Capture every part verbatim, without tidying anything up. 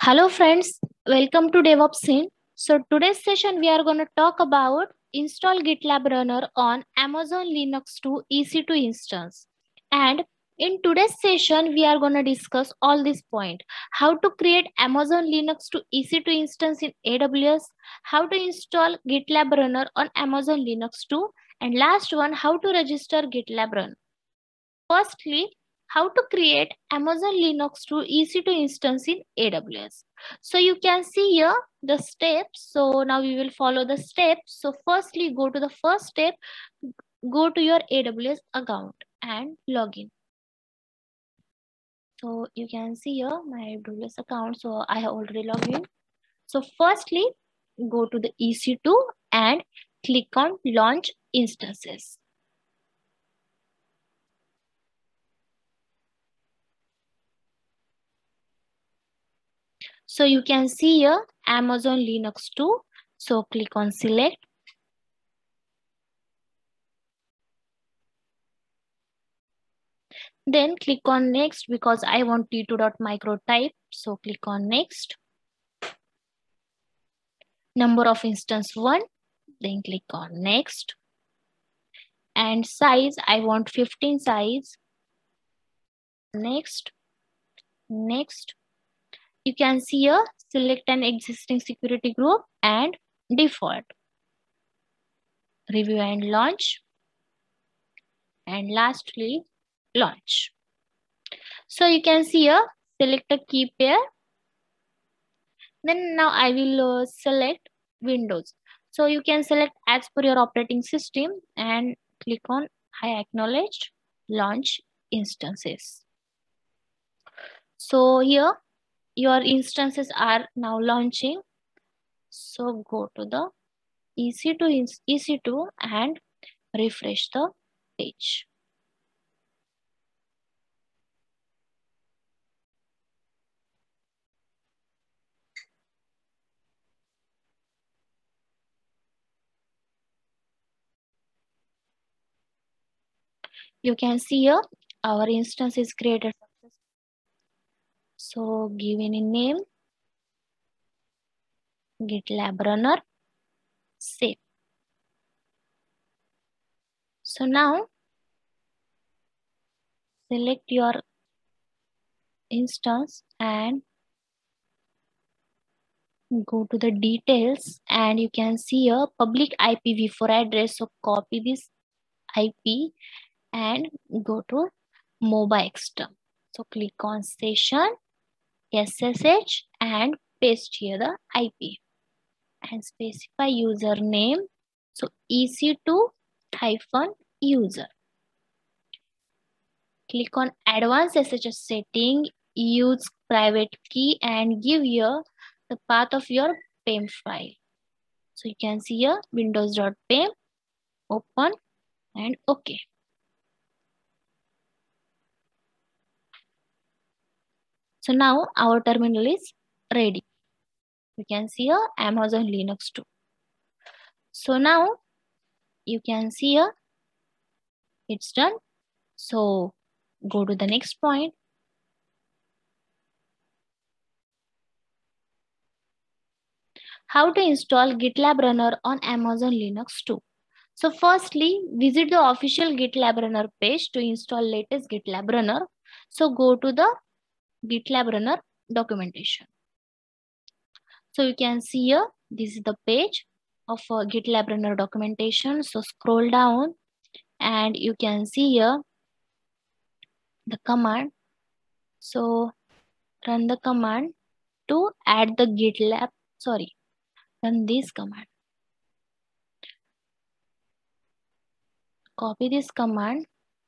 Hello friends, welcome to DevOps Scene. So today's session we are going to talk about install GitLab Runner on Amazon Linux two E C two instance. And in today's session we are going to discuss all these points. How to create Amazon Linux two E C two instance in A W S, how to install GitLab Runner on Amazon Linux two, and last one, how to register GitLab Runner. Firstly, how to create Amazon Linux two E C two instance in A W S. So you can see here the steps. So now we will follow the steps. So firstly, go to the first step, go to your A W S account and log in. So you can see here my A W S account. So I have already logged in. So firstly, go to the E C two and click on launch instances. So you can see here Amazon Linux two. So click on select. Then click on next because I want T two dot micro type. So click on next. Number of instance one. Then click on next. And size, I want fifteen size. Next. Next. You can see here select an existing security group and default. Review and launch. And lastly, launch. So you can see here select a key pair. Then now I will uh, select Windows. So you can select as per your operating system and click on I acknowledge launch instances. So here your instances are now launching. So go to the E C two, E C two and refresh the page. You can see here our instance is created. So give any name, GitLab Runner, save. So now select your instance and go to the details and you can see a public I P v four address. So copy this I P and go to MobaXterm. So click on session S S H and paste here the I P and specify username. So E C two hyphen user. Click on advanced S S H setting, use private key and give here the path of your P E M file. So you can see here windows.pem, open and OK. So now our terminal is ready. You can see here Amazon Linux two. So now you can see here it's done. So go to the next point. How to install GitLab Runner on Amazon Linux two. So firstly, visit the official GitLab Runner page to install latest GitLab Runner. So go to the GitLab Runner documentation. So you can see here, this is the page of uh, GitLab Runner documentation. So scroll down and you can see here the command. So run the command to add the GitLab, sorry, run this command. Copy this command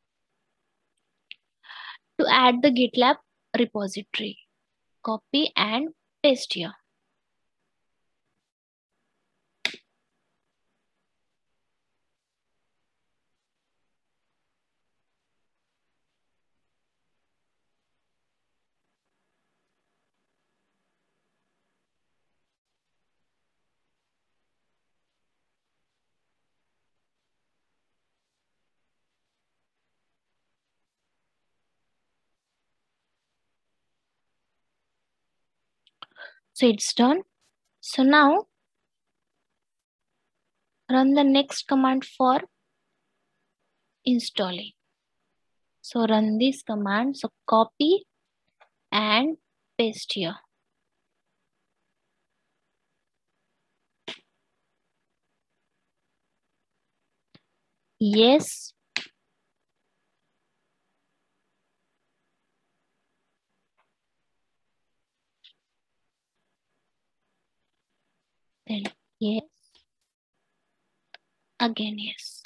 to add the GitLab repository. Copy and paste here. So it's done. So now run the next command for installing. So run this command. So copy and paste here. Yes. Then yes. Again yes.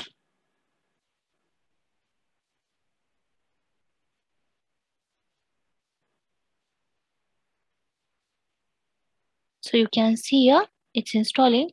So you can see here it's installing.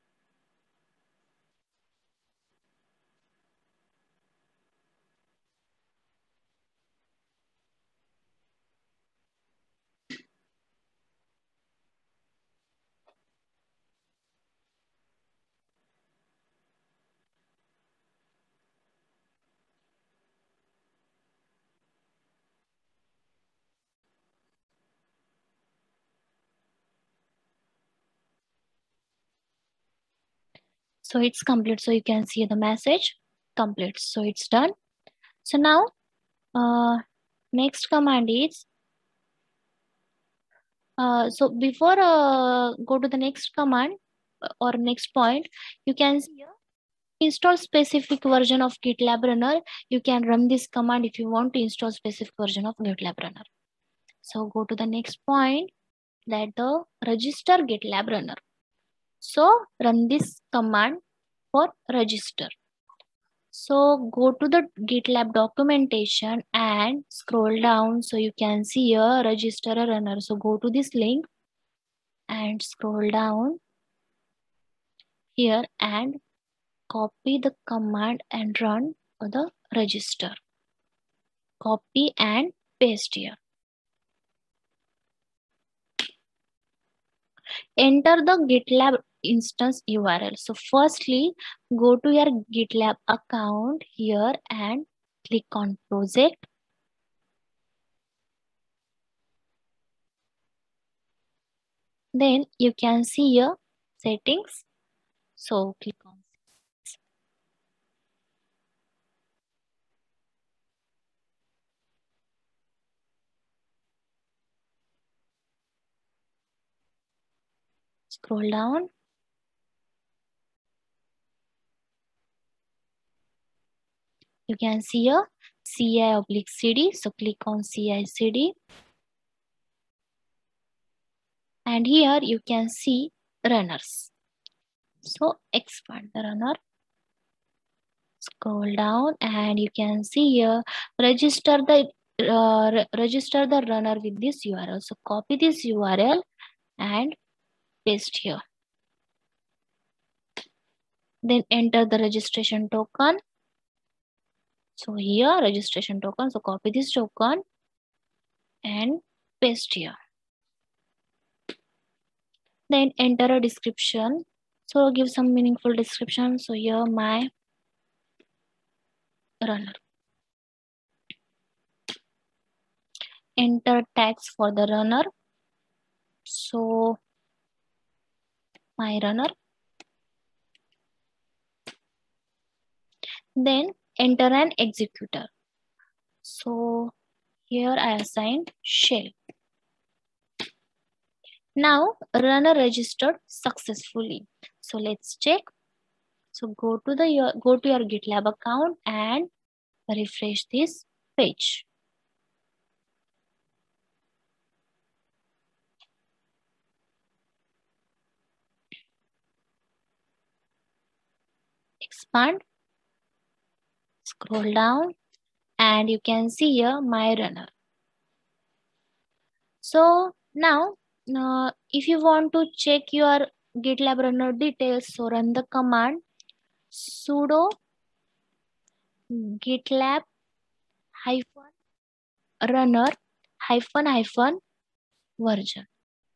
So it's complete. So you can see the message complete. So it's done. So now uh, next command is uh, so before uh, go to the next command uh, or next point, you can see here install specific version of GitLab Runner. You can run this command if you want to install specific version of GitLab Runner. So go to the next point, that the register GitLab Runner. So run this command for register. So go to the GitLab documentation and scroll down. So you can see here register a runner. So go to this link and scroll down here and copy the command and run for the register. Copy and paste here. Enter the GitLab instance U R L. So firstly, go to your GitLab account here and click on project. Then you can see here settings. So click on scroll down. You can see here C I oblique C D. So click on C I C D. And here you can see runners. So expand the runner. Scroll down and you can see here register the uh, re register the runner with this U R L. So copy this U R L and paste here. Then enter the registration token. So here registration token. So copy this token and paste here. Then enter a description. So give some meaningful description. So here my runner. Enter tags for the runner. So my runner. Then enter an executor. So here I assigned shell. Now runner registered successfully. So let's check. So go to the your, go to your GitLab account and refresh this page. Expand. Scroll down and you can see here my runner. So now uh, if you want to check your GitLab runner details, so run the command sudo GitLab hyphen runner hyphen hyphen version.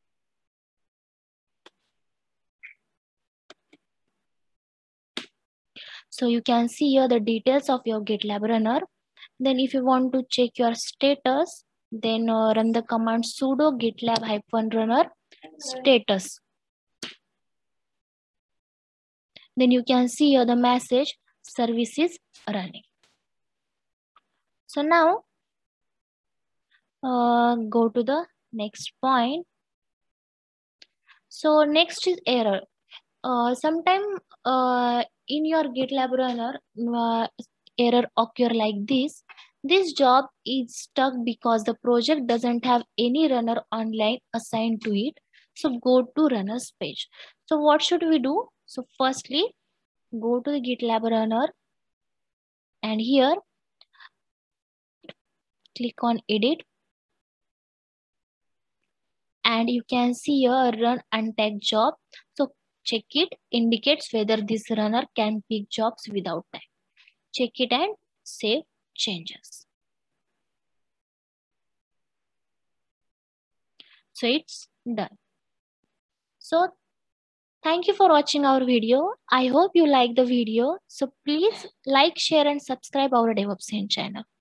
So you can see here the details of your GitLab runner. Then if you want to check your status, then uh, run the command sudo GitLab hyphen runner status. Then you can see here the message service is running. So now uh, go to the next point. So next is error. Uh, sometime uh, in your GitLab runner, uh, error occur like this. This job is stuck because the project doesn't have any runner online assigned to it. So go to runners page. So what should we do? So firstly, go to the GitLab runner and here click on edit. And you can see here run untagged job. So check it, indicates whether this runner can pick jobs without tag. Check it and save changes. So it's done. So thank you for watching our video. I hope you like the video. So please like, share and subscribe our DevOps Hint channel.